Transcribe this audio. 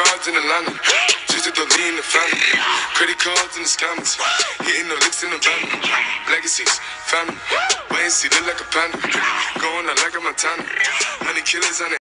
cards in Atlanta. Just to lean the family. Credit cards in the scammers. Hitting the licks in the van. Legacies, family. Wait and see, look like a panda. Going out like a Montana. Honey killers on it.